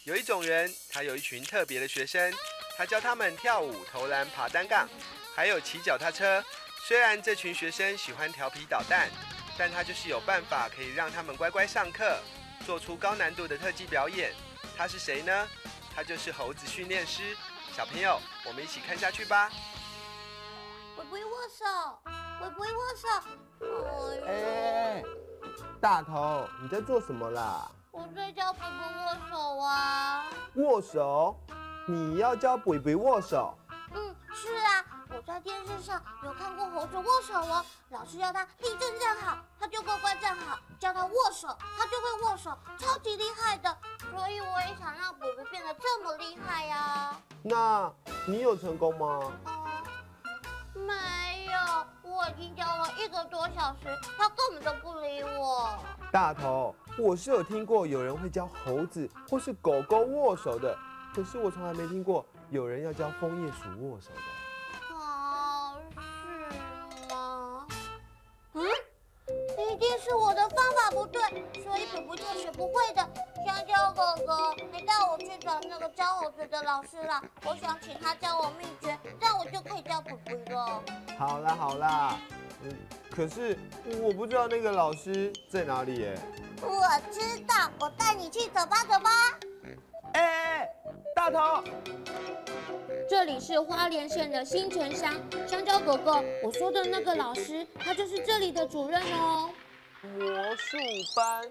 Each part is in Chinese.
有一种人，他有一群特别的学生，他教他们跳舞、投篮、爬单杠，还有骑脚踏车。虽然这群学生喜欢调皮捣蛋，但他就是有办法可以让他们乖乖上课，做出高难度的特技表演。他是谁呢？他就是猴子训练师。小朋友，我们一起看下去吧。 我不会握手，我不会握手。 哎，大头，你在做什么啦？ 我在教贝贝握手啊。 握手？你要教贝贝握手？ 是啊，我在电视上有看过猴子握手哦。老师要他立正站好，他就乖乖站好；叫他握手，他就会握手，超级厉害的。所以我也想让贝贝变得这么厉害呀。 那你有成功吗？ 没有，我已经教了1个多小时，他根本都不理我。 大头，我是有听过有人会教猴子或是狗狗握手的，可是我从来没听过有人要教枫叶鼠握手的。 是吗？一定是我的方法不对，所以贝贝就学不会的。香蕉哥哥，你带我去找那个教猴子的老师啦！我想请他教我秘诀，这样我就可以教贝贝了。 好啦，可是我不知道那个老师在哪里耶。 我知道，我带你去，走吧。 哎，大头， 这里是花莲县的新城乡，香蕉哥哥，我说的那个老师，他就是这里的主任哦。 魔术班，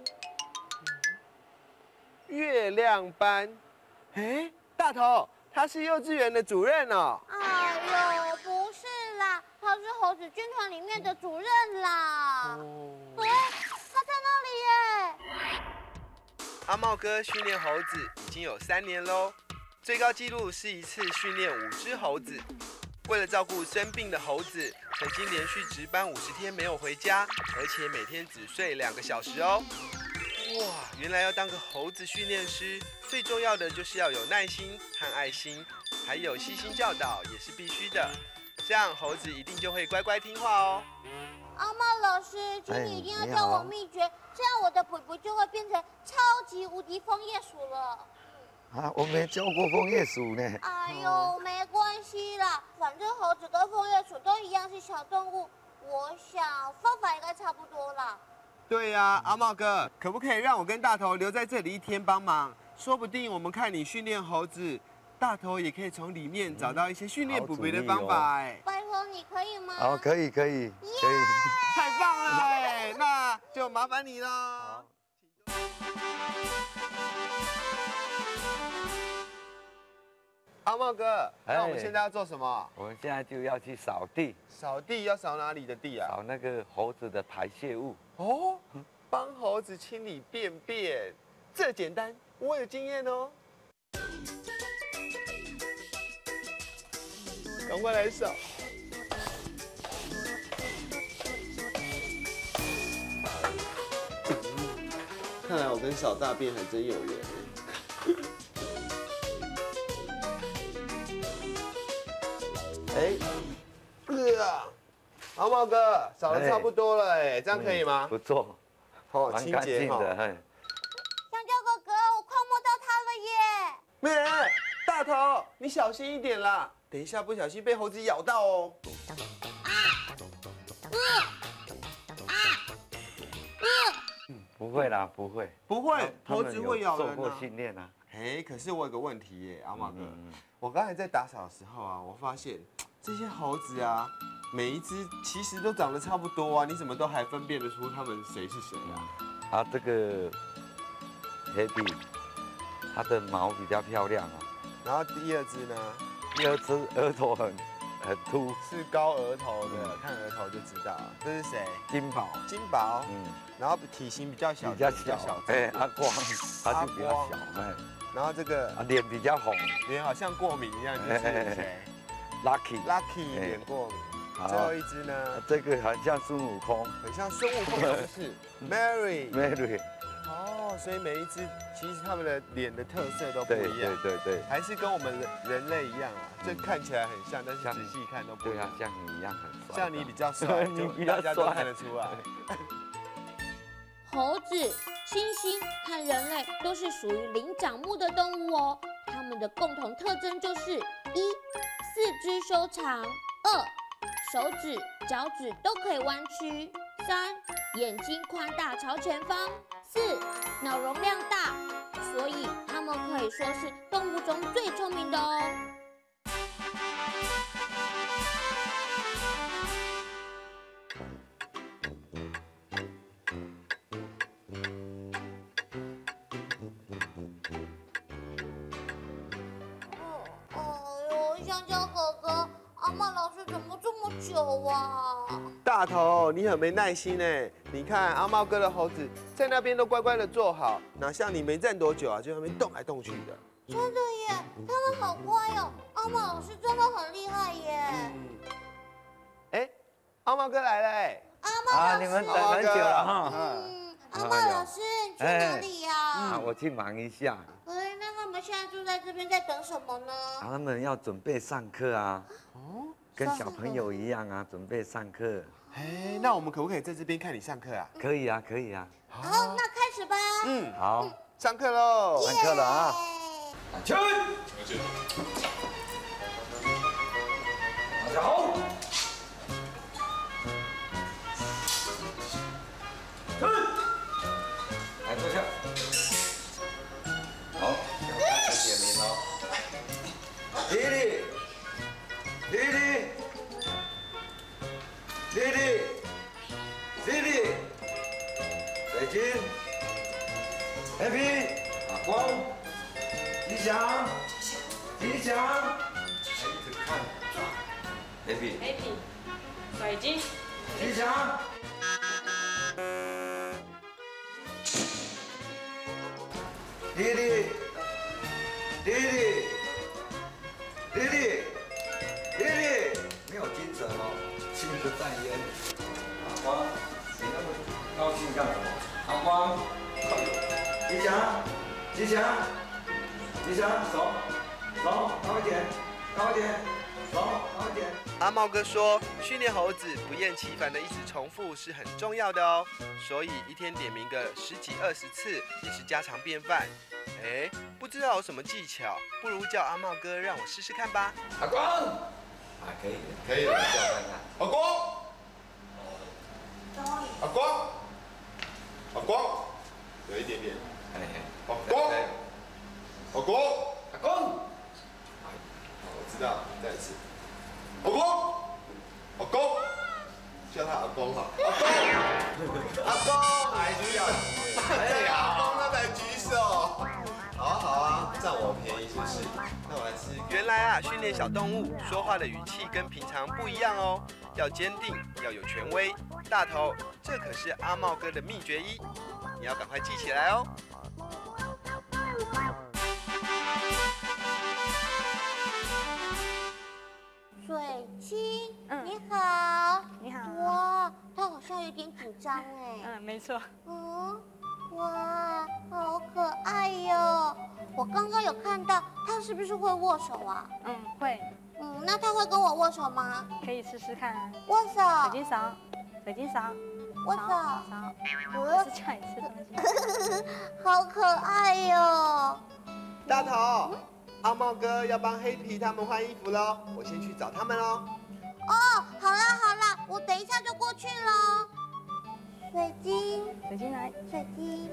月亮班，哎，大头，他是幼稚园的主任哦。 哎呦，不是啦，他是猴子军团里面的主任啦。他在那里耶。 阿茂哥训练猴子已经有3年喽，最高纪录是一次训练5只猴子。为了照顾生病的猴子，曾经连续值班50天没有回家，而且每天只睡2个小时哦。哇，原来要当个猴子训练师，最重要的就是要有耐心和爱心，还有悉心教导也是必须的，这样猴子一定就会乖乖听话哦。 阿茂老师，请你一定要教我秘诀，这样我的贝贝就会变成超级无敌枫叶鼠了。 我没教过枫叶鼠呢。 哎呦，没关系啦，反正猴子跟枫叶鼠都一样是小动物，我想方法应该差不多啦。 对呀，阿茂哥，可不可以让我跟大头留在这里1天帮忙？说不定我们看你训练猴子，大头也可以从里面找到一些训练贝贝的方法哎。 拜托你可以吗？ 好，可以。 太棒了哎，那就麻烦你了。阿茂哥，那我们现在要做什么？ 我们现在就要去扫地。 扫地要扫哪里的地啊？ 扫那个猴子的排泄物。 哦，帮猴子清理便便，这简单，我有经验哦。赶快来扫。看来我跟扫大便还真有缘。阿茂哥，扫的差不多了哎，这样可以吗？ 不错， 好， 蛮清洁哈。 干净的。 香蕉哥哥，我快摸到它了耶！ 美人，大头，你小心一点啦，等一下不小心被猴子咬到哦。 不会啦，不会， 猴子会咬人啊。 受过训练啊。 哎，可是我有个问题耶，阿茂哥，我刚才在打扫的时候啊，我发现这些猴子啊，每一只其实都长得差不多啊，你怎么都还分辨得出它们谁是谁啊？ 这个黑皮，它的毛比较漂亮啊。 然后第2只呢？ 第2只额头很凸， 是高额头的，看额头就知道。这是谁？ 金宝。 然后体型比较小， 比较小。阿光，它就比较小。 然后这个脸比较红， 脸好像过敏一样，就是谁 ？Lucky 脸过敏。最后一只呢？ 这个很像孙悟空， 很像孙悟空，是不是 ？Mary。哦，所以每一只其实它们的脸的特色都不一样。 对， 还是跟我们人类一样啊，这看起来很像，但是仔细看都不一样。 像你一样很帅。 像你比较帅，就大家都看得出来。 猴子、猩猩和人类都是属于灵长目的动物哦。它们的共同特征就是一、四肢修长；二、手指、脚趾都可以弯曲；三、眼睛宽大朝前方；四、脑容量大。所以它们可以说是动物中最聪明的哦。 香蕉哥哥，阿茂老师怎么这么久啊？ 大头，你很没耐心哎！你看阿茂哥的猴子在那边都乖乖的坐好，哪像你没站多久啊，就在那边动来动去的。 真的耶，他们好乖哦。阿茂老师真的很厉害耶。 哎，阿茂哥来了哎！ 阿茂老师， 你们等很久了哈。 阿茂老师，你去哪里呀？ 我去忙一下。 那他们现在就在这边在等什么呢？ 他们要准备上课啊。跟小朋友一样啊，准备上课。 哎，那我们可不可以在这边看你上课啊？ 可以啊，可以啊。 好，那开始吧。 好， 上课喽！ 上课了啊。起来！大家好。来坐下。好，开始点名喽。丽丽，丽丽，丽丽，丽丽，水晶 ，Happy， 阿光，吉祥，吉祥，一直看，Happy， 水晶， 吉祥。丽丽，丽丽，丽丽，丽丽，没有精神哦，心不在焉。阿光，你那么高兴干什么？阿光，吉祥，吉祥，吉祥，手，高一点，高一点，手，高一点。 阿茂哥说，训练猴子不厌其烦的一直重复是很重要的哦，所以一天点名个10几20次也是家常便饭。哎，不知道有什么技巧，不如叫阿茂哥让我试试看吧。 阿光，可以，可以，叫看看。 阿光，阿光，阿光，有一点点。阿光，阿光， 阿光， 我知道，再一次。阿光，阿光，叫他阿公哈。阿公，阿公，还需要？哎呀，阿公他才举手。好啊好啊，占我便宜是不是？那我来试。 原来啊，训练小动物说话的语气跟平常不一样哦，要坚定，要有权威。大头，这可是阿茂哥的秘诀一，你要赶快记起来哦。 水晶，你好。 你好。 哇，他好像有点紧张哎。 没错。 哇，好可爱哟！我刚刚有看到，他是不是会握手啊？ 会。 那他会跟我握手吗？ 可以试试看啊。 握手。 水晶勺，水晶勺。 握手。 勺。是叫你吃东西。 好可爱哟！ 大头，阿茂哥要帮黑皮他们换衣服喽，我先去找他们喽。 哦，好啦，我等一下就过去喽。水晶， 水晶来， 水晶。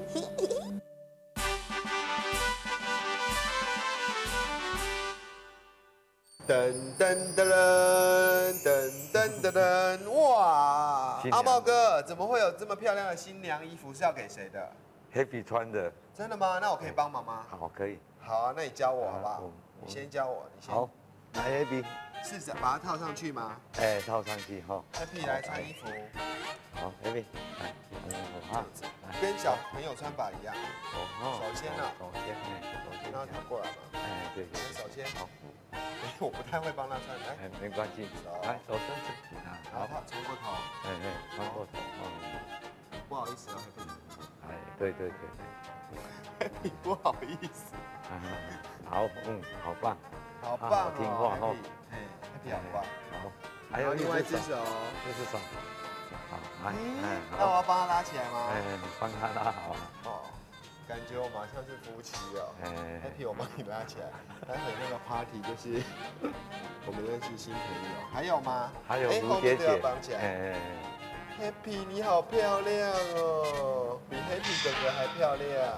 噔噔噔噔噔噔噔！哇，阿茂哥怎么会有这么漂亮的新娘衣服？是要给谁的 ？Happy 穿的。 真的吗？那我可以帮忙吗？ 好，可以。 好啊，那你教我好不好？你先教我，你先。 好，来 Happy。 是把它套上去吗？ 哎，套上去哈。 Happy 来穿衣服。 好 ，Happy， 来， 跟小朋友穿法一样。 首先呢， 首先， 让他躺过来嘛。 哎，对， 首先好。我不太会帮他穿， 哎，没关系，来，手伸直， 然后他穿过头。 穿过头， 不好意思啊，Happy。 哎，对 ，Happy 不好意思。 好，好棒。 好棒， 好听话哦。 Happy 好棒。 好，还有另外一只手， 这只手。好， 哎，那我要帮他拉起来吗？ 哎，你帮他拉好啊。 哦，感觉我马上是夫妻哦。Happy， 我帮你拉起来。待会那个 party 就是我们认识新朋友，还有吗？ 还有后卢姐姐面都要绑起来。Happy， 你好漂亮哦，比 Happy 哥哥还漂亮，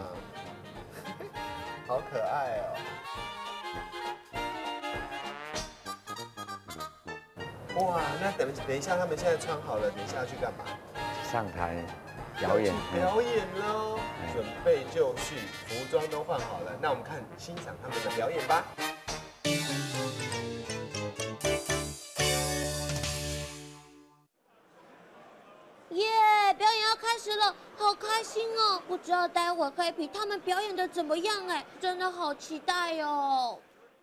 好可爱哦。哇，那等一下，他们现在穿好了，等一下要去干嘛？ 上台表演， 表演喽！准备就绪，服装都换好了，那我们欣赏他们的表演吧。 耶！表演要开始了，好开心哦！不知道待会儿Happy他们表演的怎么样哎，真的好期待哦。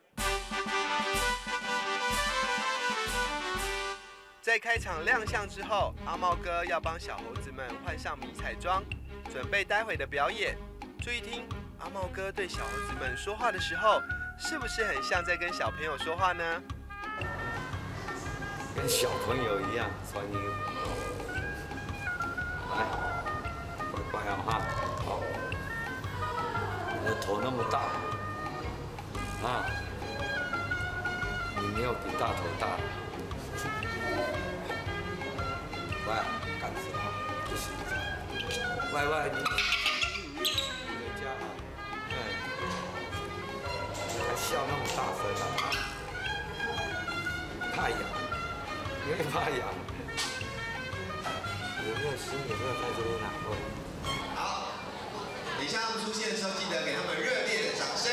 在开场亮相之后，阿茂哥要帮小猴子们换上迷彩装，准备待会的表演。注意听，阿茂哥对小猴子们说话的时候，是不是很像在跟小朋友说话呢？ 跟小朋友一样穿衣服。来，乖乖哦哈，好。你的头那么大，啊，你没有比大头大。喂，干什么？不行。喂，你在家啊？还笑那么大声啊？怕痒？因为怕痒。有没有心？有没有在这边拿过？ 好，等一下他们出现的时候，记得给他们热烈的掌声。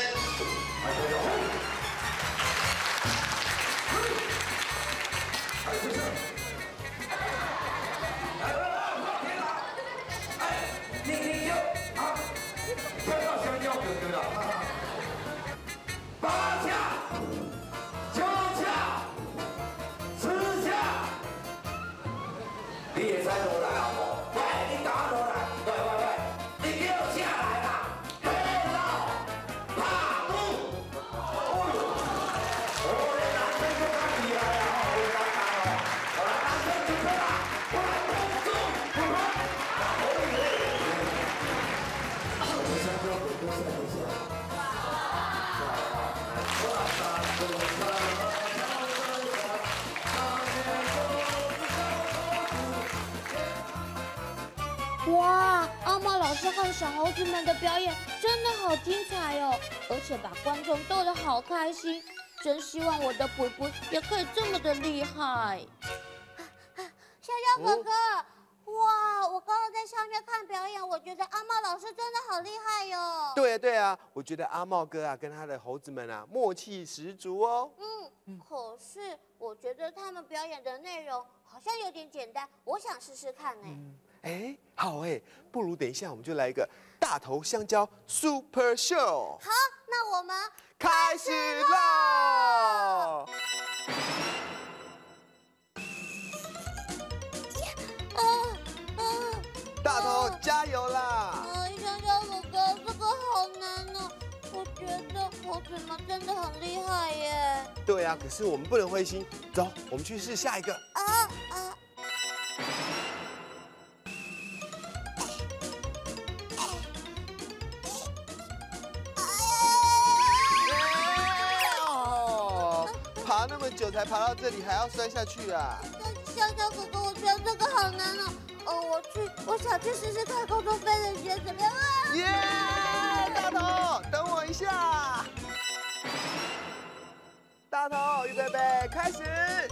哇，阿茂老师和小猴子们的表演真的好精彩哦，而且把观众逗得好开心。真希望我的补补也可以这么的厉害。 小小哥哥，哇，我刚刚在上面看表演，我觉得阿茂老师真的好厉害哟。 对啊，我觉得阿茂哥啊跟他的猴子们啊默契十足哦。 可是我觉得他们表演的内容好像有点简单，我想试试看呢。 好不如等一下我们就来一个大头香蕉 Super Show。 好，那我们开始喽！大头加油啦！ 香蕉哥哥，这个好难哦。我觉得猴子们真的很厉害耶。 对啊，可是我们不能灰心，走，我们去试下一个。爬那么久才爬到这里，还要摔下去啊！ 香蕉哥哥，我觉得这个好难哦。我想去试试看空中飞人学怎么样啊？ 耶！大头，等我一下。大头，预备备，开始！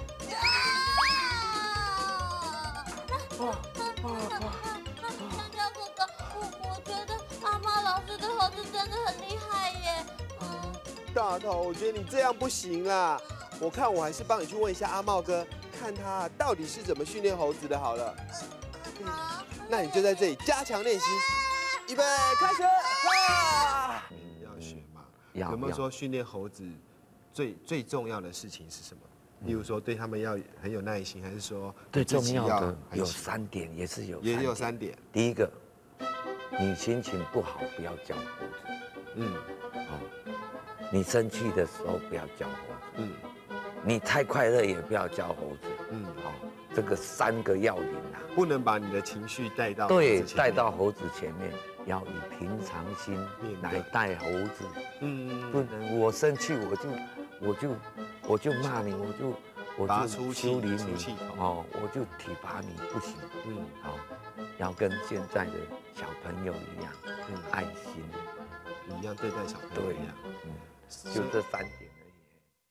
香蕉哥哥，我觉得阿茂老师的猴子真的很厉害耶。 大头，我觉得你这样不行啦。我看我还是帮你去问一下阿茂哥，看他到底是怎么训练猴子的好了。 好， 那你就在这里加强练习。预备，开始！要学嘛？有没有说训练猴子最重要的事情是什么？例如说对他们要很有耐心，还是说最重要的有3点，也有3点。第一个，你心情不好不要叫猴子。你生气的时候不要叫猴子。你太快乐也不要叫猴子。这个3个要领啊。 不能把你的情绪带到对，带到猴子前面，要以平常心来带猴子。不能我生气我就骂你，我就修理你，哦，我就体罚你，不行。好，要跟现在的小朋友一样，爱心一样对待小朋友一样。 就这3点而已。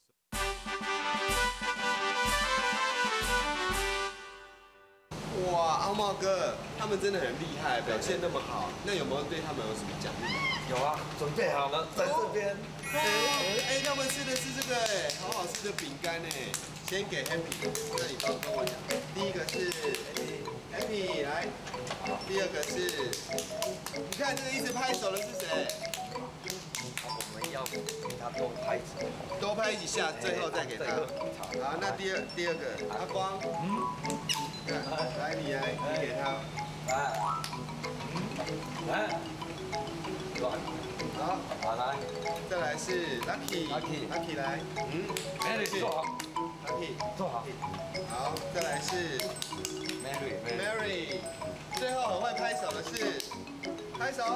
哇，阿茂哥，他们真的很厉害，表现那么好，那有没有对他们有什么奖励？ 有啊，准备好了，在这边。 他们吃的是这个好好吃的饼干先给 Happy， 那你帮我讲，第一个是 Happy 来，第二个是，你看这个一直拍手的是谁？ 我们要给他多拍几下， 多拍几下，最后再给他。好，那第二个阿光，来你给他， 来，好，来， 再来是 Lucky 来， 做好 ，Lucky 做好， 好，再来是 Mary， 最后很会拍手的是，拍手，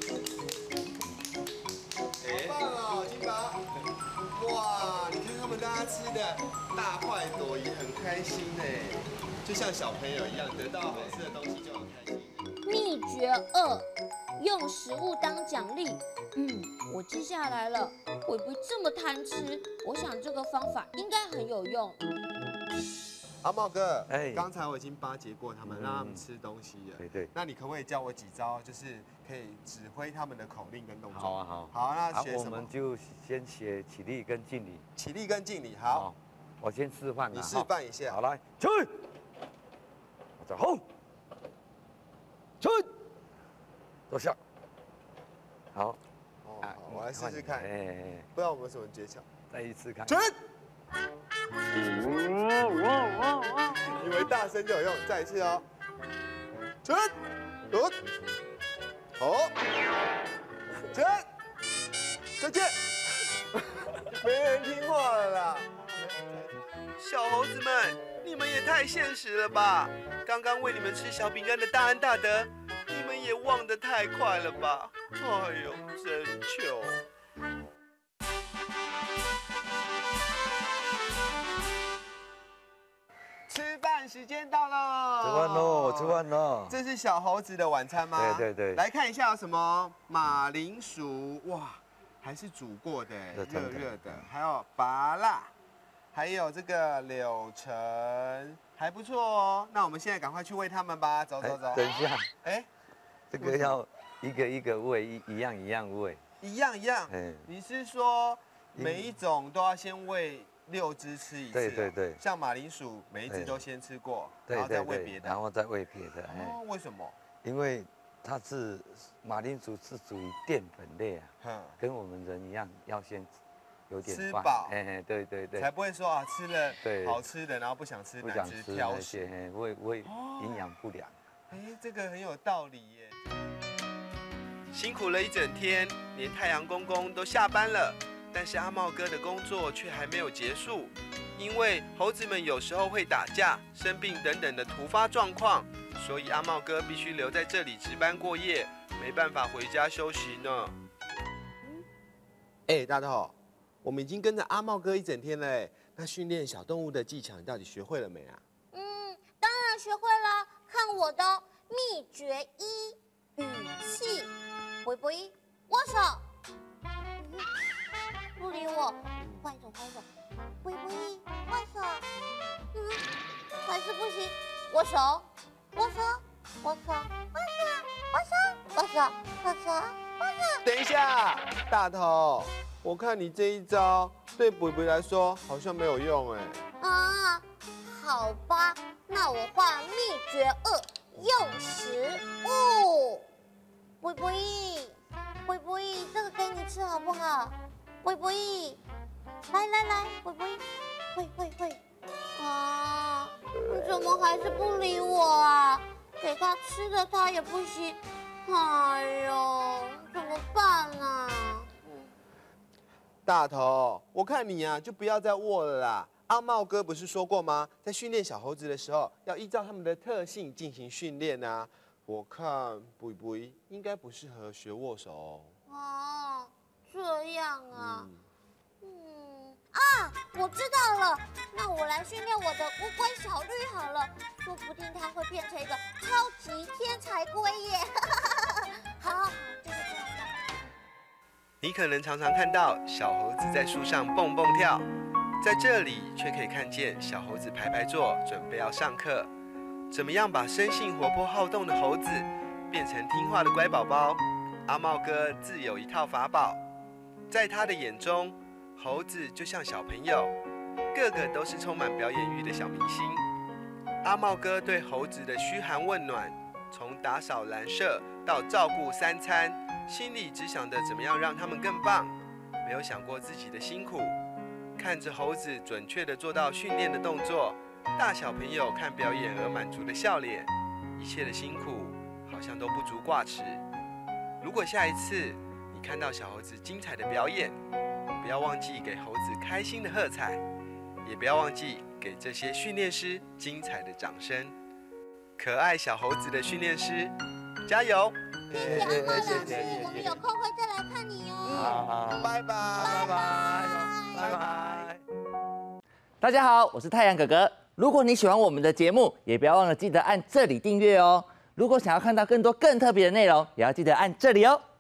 好棒哦，金宝，哇，你看他们大家吃的大快朵颐，很开心就像小朋友一样，得到好吃的东西就很开心。 秘诀2，用食物当奖励。我记下来了，会不会这么贪吃？我想这个方法应该很有用。 阿茂哥，刚才我已经巴结过他们，让他们吃东西了。 对。 那你可不可以教我几招，就是可以指挥他们的口令跟动作？ 好啊，好。 好，那学什么？ 我们就先学起立跟敬礼。 起立跟敬礼，好。 我先示范。 你示范一下。 好，来，起。走，好。起。坐下。好。 我来试试看。不知道我们有什么诀窍。 再一次看。 起。以为大声就有用，再一次哦。起。好。起。再见。没人听话了啦。 小猴子们，你们也太现实了吧！刚刚喂你们吃小饼干的大恩大德，你们也忘得太快了吧！哎呦，真糗！ 吃饭时间到了， 吃饭喽！ 这是小猴子的晚餐吗？ 对。 来看一下有什么马铃薯，哇，还是煮过的，热热的，还有芭乐。还有这个柳橙，还不错哦。那我们现在赶快去喂他们吧，走。 等一下，这个要一个一个喂，一样喂。 一样。你是说每一种都要先喂6只吃一次？ 对。 像马铃薯，每一只都先吃过，然后再喂别的。 然后再喂别的。 为什么？ 因为它是马铃薯是属于淀粉类啊，跟我们人一样，要先。有点吃饱， 对， 才不会说啊吃了好吃的，然后不想吃难吃挑食， 会营养不良。 这个很有道理耶。 辛苦了一整天，连太阳公公都下班了，但是阿茂哥的工作却还没有结束，因为猴子们有时候会打架、生病等等的突发状况，所以阿茂哥必须留在这里值班过夜，没办法回家休息呢。 大头。我们已经跟着阿茂哥一整天了，那训练小动物的技巧你到底学会了没啊？ 当然学会了，看我的秘诀1，语气，不一，握手，不理我，换一种，不一，握手，还是不行，握手， 等一下，大头。我看你这一招对贝贝来说好像没有用好吧，那我换秘诀2，用食物。贝贝，这个给你吃好不好？贝贝，来，贝贝，会。你怎么还是不理我啊？给他吃的他也不行，哎呦，怎么办啊？ 大头，我看你就不要再握了啦， 阿茂哥不是说过吗？在训练小猴子的时候，要依照它们的特性进行训练啊。我看不应该不适合学握手哦。 哦，这样啊。啊，我知道了，那我来训练我的乌龟小绿好了，说不定它会变成一个超级天才龟耶！好，就是这样的。 你可能常常看到小猴子在树上蹦蹦跳，在这里却可以看见小猴子排排坐，准备要上课。怎么样把生性活泼好动的猴子变成听话的乖宝宝？阿茂哥自有一套法宝，在他的眼中，猴子就像小朋友，个个都是充满表演欲的小明星。阿茂哥对猴子的嘘寒问暖，从打扫栏舍到照顾三餐，心里只想着怎么样让他们更棒，没有想过自己的辛苦。看着猴子准确地做到训练的动作，大小朋友看表演而满足的笑脸，一切的辛苦好像都不足挂齿。如果下一次你看到小猴子精彩的表演，不要忘记给猴子开心的喝彩，也不要忘记给这些训练师精彩的掌声。可爱小猴子的训练师，加油！ 谢谢阿茂老师，我们有空会再来看你哦。 好， 拜拜， 拜拜。 大家好，我是太阳哥哥。如果你喜欢我们的节目，也不要忘了记得按这里订阅哦。如果想要看到更多更特别的内容，也要记得按这里哦。